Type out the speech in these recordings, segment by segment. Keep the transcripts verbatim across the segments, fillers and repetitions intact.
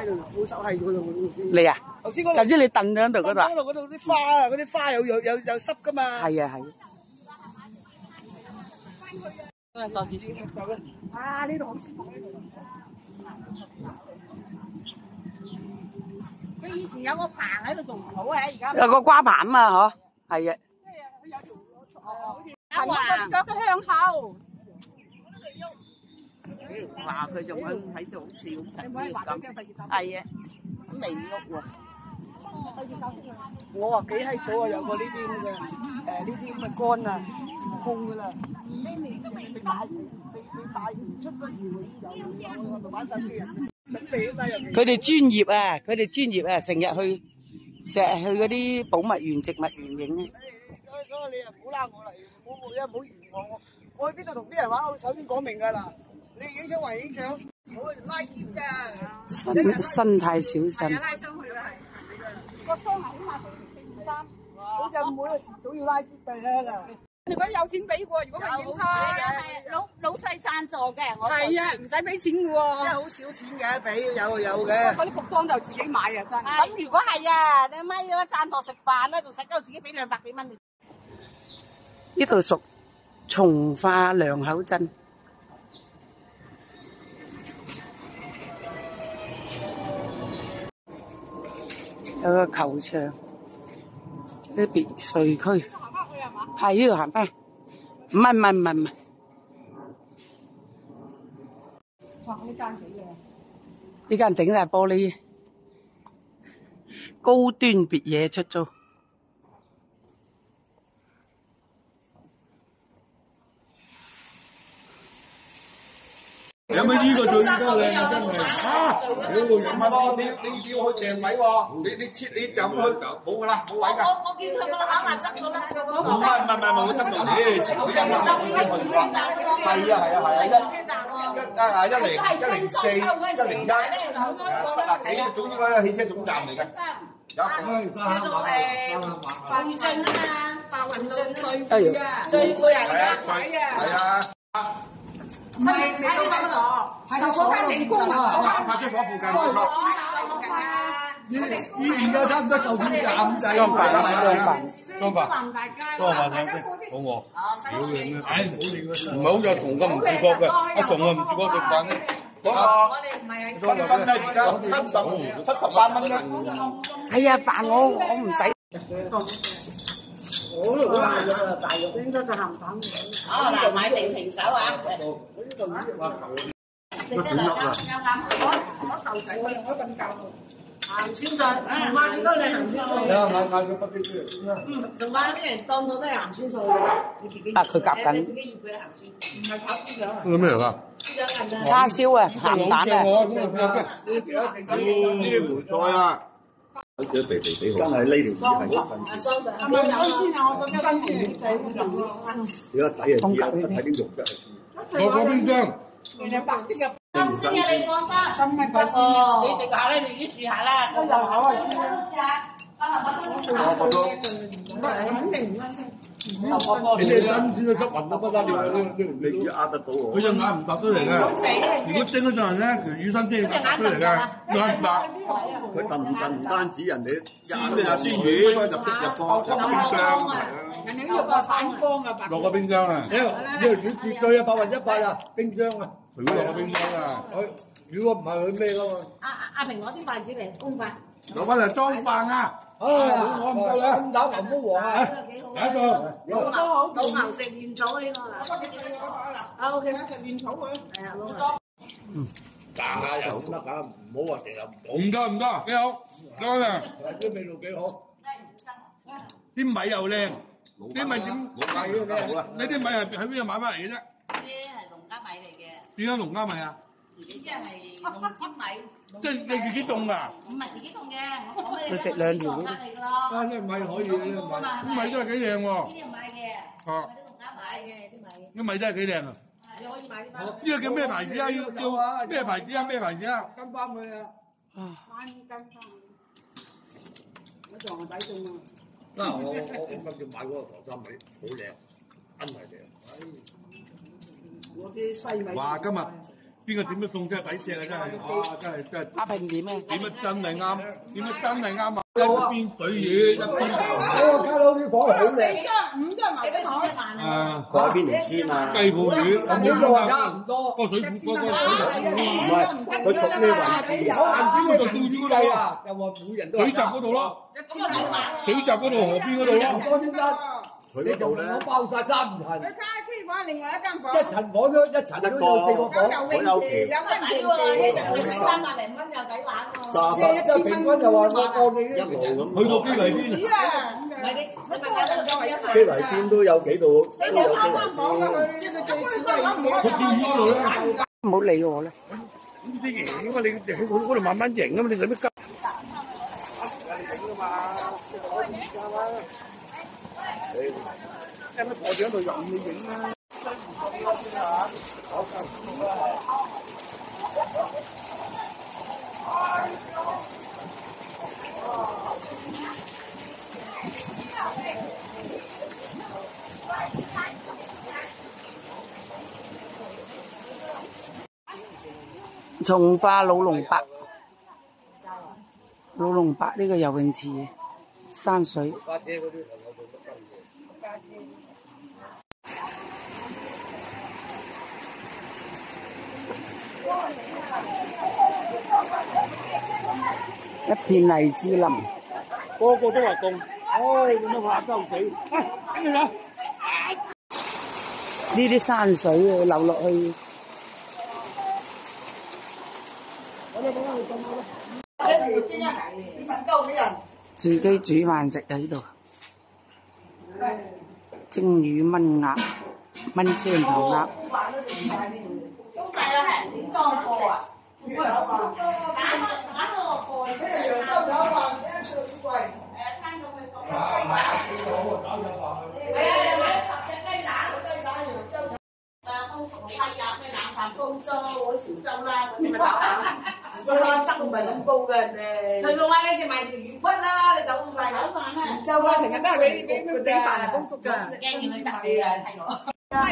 度，冇手喺嗰度。 你啊？ 頭先嗰頭先你燉咗喺度嗰度啊？ 嗰度嗰度啲花啊，嗰啲花有有有有濕噶嘛。 係啊係。 啊！呢度好舒服呢度。佢以前有個棚喺度做唔好嘅，而家有個瓜棚啊嘛，嗬，係啊。 即係佢有條好似行個腳都向後。 話佢仲喺喺度好似好陳咁，係啊，咁未喐喎。 我話幾閪早啊，有個呢啲咁嘅誒呢啲咁嘅杆啊，空噶啦。呢年未大未未大年出嗰時會有有個玩手機人準備啊嘛，入邊。 佢哋專業啊，佢哋專業啊，成日去成日去嗰啲寶物園、植物園影啊。 所以所以你又唔好拉我嚟，唔好因為唔好嫌我我我去邊度同啲人玩，我首先講明㗎啦。你影相還影相，我拉碟㗎。 身身太小心。 係啊，拉上去啦係。個箱係起碼四四三，好似每個遲早要拉碟㗎啦。 如果有錢俾喎，如果佢檢查係老老細贊助嘅，我係啊，唔使俾錢嘅喎。 真係好少錢嘅，俾有有嘅。 嗰啲服裝就自己買啊，真係。 咁如果係啊，你咪嗰贊助食飯咧，仲使鳩自己俾兩百幾蚊。 呢度屬從化良口鎮。有個球場，啲別墅區，係呢度行翻，唔係唔係唔係唔係。 哇！呢間幾嘢？ 呢間整晒玻璃，高端別野出租。 有冇呢個最多靚啊？真係啊！屌，唔係喎，你你要去訂位喎，你你切你就咁去冇噶啦，冇位㗎。 我我見佢個考埋執咗啦。 唔係唔係唔係，我執到你，前嗰日我去翻。係啊係啊係啊，一一啊一零一零四一零一誒七啊幾，總之嗰個汽車總站嚟嘅。有咁叫做誒匯進啊嘛，白雲進最哎貴啊，最貴啊， 係啊。 唔係喺呢度，係嗰間地公啊， 派出所附近冇錯。 以以前嘅差唔多壽險站咁滯。 裝飯啊，裝飯。 裝飯，裝飯想食，好餓。屌你咩？唉，唔好理佢。唔係好似阿崇咁唔自覺嘅，阿崇啊唔自覺食飯咧。嗰個我哋唔係喺分分咧，而家七十七十八蚊啦。 係啊，飯我我唔使。 我呢度買咗啦，大肉應該就鹹蛋嘅。哦，嗱，買定平手啊！食得兩間啱啱。我我豆仔我用咗咁夠。鹹酸菜，同埋幾多隻鹹酸菜？ 啊，買買咗北京豬。 嗯，仲買啲人當到都係鹹酸菜嘅，你自己。 啊，佢夾緊。 你自己醃佢鹹酸，唔係炒豬腸啊。 咁咩嚟㗎？ 豬腸係咪？ 叉燒啊，鹹蛋啊。 呢啲梅菜啊！啲肥肥幾好，真係呢條魚係好新鮮。 雙上。係咪有先啊？我覺得新鮮仔好咁咯。 而家睇就知啦，睇啲肉質。 我嗰邊張。 原來白啲嘅。新鮮嘅你放心。新嘅白鮮。你食下咧，你啲試下啦。都有口啊！ 我都肯定唔啱。 你哋真先都執雲都不得了，呢呢你要呃得到我。 佢隻眼唔凸出嚟嘅，如果蒸嗰陣咧，條魚身先凸出嚟嘅，眼白。 佢燉唔燉唔單止人哋鮮嘅就鮮魚，入入個入冰箱係啦。 人哋呢個反光啊，白。 落個冰箱啊！呢呢條魚絕對啊百分一百啊，冰箱啊！佢落個冰箱啊！佢如果唔係佢咩㗎嘛？ 阿阿阿平攞啲筷子嚟，公筷。 攞翻嚟裝飯啊！啊，我唔夠啦，咁打牛魔王啊！喺度， 老牛老牛食燕草呢個啦。啊 OK，食燕草佢。係啊，老牛。 嗯，炸下又唔得㗎，唔好話成日唔好。唔得唔得，幾好，得啊！啲味道幾好，啲米又靚，啲米點？你啲米係喺邊度買翻嚟嘅啫？ 呢啲係農家米嚟嘅。 點解農家米啊？ 自己即係農尖米。 即係你自己種㗎？ 唔係自己種嘅，我講俾你佢食兩條。 嚟㗎咯。 啊，呢米可以，呢米，啲米真係幾靚喎。 呢啲買嘅， 啊， 啲農家買嘅啲米。 啲米真係幾靚啊！ 你可以買啲包。 呢個叫咩牌子啊？要叫咩牌子啊？咩牌子啊？跟翻佢啊！ 翻跟翻。我撞個底種啊！ 嗱，我我我今次買嗰個唐山米好靚，真係靚。 我啲西米。 哇！今日邊個點都送真係抵錫啊！真係，哇！真係真係。 阿平點咩？ 點乜真係啱？點乜真係啱啊！一邊水魚，一邊我卡佬啲房好靚。 五張埋幾多錢啊？ 誒， 嗰邊條鮮啊， 雞泡魚，咁呢個樣差唔多。 個水庫嗰個水唔係佢屬咩位置啊？ 就到魚嗰度啊，就話每人都水閘嗰度咯，水閘嗰度河邊嗰度咯。 多先得。 佢你就嗰度咧， 我包晒三層， 佢加 K 房另外一間房， 一層房都一層都有四個房。 有泳池，有跟抵喎，一日去食三百零蚊又抵玩喎。 三即係一千蚊就話我按你一呢路咁去到基圍邊啊？ 啊， 唔係你，你問下佢夠一基圍邊都有幾度，都有基圍邊。 即係佢最少係五佢釣魚嗰度咧， 唔好理我啦。 咁啲贏啊嘛！你喺嗰度慢慢贏啊嘛！你使乜急？有乜坐住喺度任你影啦？ 從化老龍白，老龍白呢個游泳池山水。一片荔枝林， 個個都話凍，唉，咁樣怕鳩死，哎，跟住啦。 呢啲山水啊流落去。自己煮飯食喺度，蒸魚炆鴨、炆青頭鴨。 都計啊，係點多個啊？打打個個，即係揚州炒飯，一出雪櫃，誒，攤咗佢講。係啊，買十隻雞蛋，雞蛋揚州。誒，好批啊！咩冷飯煲粥，好潮州啦，嗰啲咪炒蛋。個啦汁唔係咁煲嘅人哋。隨路啊，你食埋條魚骨啦，你就唔係炒飯啦。潮州啊，成日都係俾俾俾俾飯嚟煲粥㗎。驚住你特別啊，睇我。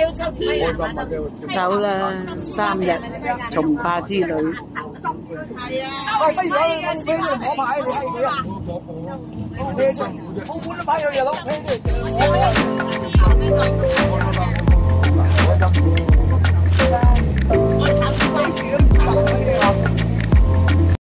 走啦，三日從化之旅。 係啊。 喂，不如攞俾你攞牌，你閪佢啊！澳門都買有嘢攞，